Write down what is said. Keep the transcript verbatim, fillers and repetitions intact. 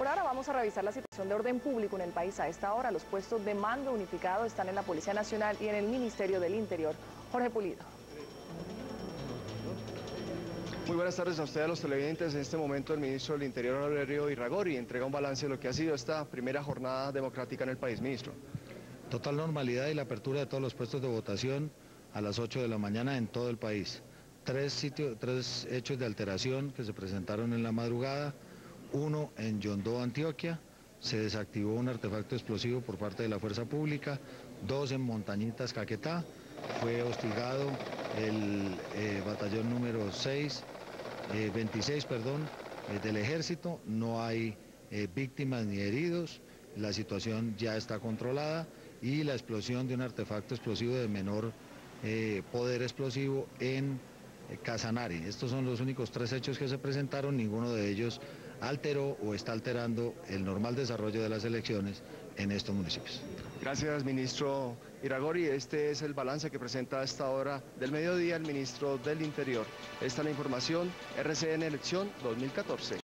ahora vamos a revisar la situación de orden público en el país. A esta hora los puestos de mando unificado están en la Policía Nacional y en el Ministerio del Interior. Jorge Pulido. Muy buenas tardes a ustedes, a los televidentes. En este momento el ministro del Interior, Aurelio Irragorri, entrega un balance de lo que ha sido esta primera jornada democrática en el país. Ministro. Total normalidad y la apertura de todos los puestos de votación a las ocho de la mañana en todo el país. Tres, sitios, tres hechos de alteración que se presentaron en la madrugada. Uno en Yondó, Antioquia, se desactivó un artefacto explosivo por parte de la fuerza pública. Dos en Montañitas, Caquetá, fue hostigado el eh, batallón número seis, eh, veintiséis, perdón, eh, del ejército. No hay eh, víctimas ni heridos, la situación ya está controlada, y la explosión de un artefacto explosivo de menor eh, poder explosivo en eh, Casanare. Estos son los únicos tres hechos que se presentaron, ninguno de ellos alteró o está alterando el normal desarrollo de las elecciones en estos municipios. Gracias, ministro Irragorri. Este es el balance que presenta a esta hora del mediodía el ministro del Interior. Esta es la información R C N Elección dos mil catorce.